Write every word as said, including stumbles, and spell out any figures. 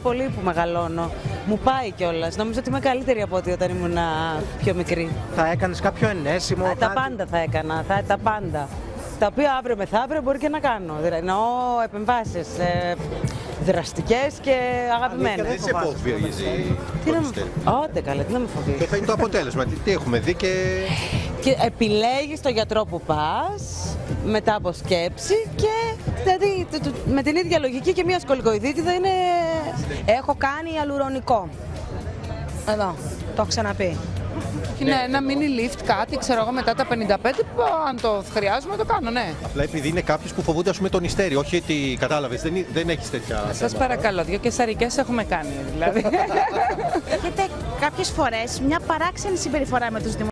πολύ που μεγαλώνω. Μου πάει κιόλας. Νομίζω ότι είμαι καλύτερη από ό,τι όταν ήμουν πιο μικρή. Θα έκανες κάποιο ενέσιμο? Α, τα κάτι? πάντα θα έκανα, θα, τα πάντα. Τα οποία αύριο μεθαύριο μπορεί και να κάνω. Δηλαδή, εννοώ επεμβάσεις ε, δραστικές και αγαπημένες. Δεν σε φοβίζει? Τι να με φοβίζει? Ότε καλά, τι να με φοβίζει. Ποιο θα είναι το αποτέλεσμα, τι, τι έχουμε δει και... Και επιλέγεις τον γιατρό που πας, μετά από σκέψη και δηλαδή με την ίδια λογική και μια σκολικοειδίτιδα είναι... Έχω κάνει αλουρονικό. Εδώ, το έχω ξαναπεί. Είναι ένα mini lift, κάτι, ξέρω εγώ, μετά τα πενήντα πέντε, που αν το χρειάζομαι το κάνω, ναι. Απλά επειδή είναι κάποιος που φοβούνται, ας πούμε, τον υστέρι, όχι ότι κατάλαβες, δεν, δεν έχεις τέτοια... Σας θέματα. παρακαλώ, δύο κεσαρικές έχουμε κάνει, δηλαδή. Έχετε κάποιες φορές μια παράξενη συμπεριφορά με τους δημοσιογράφους.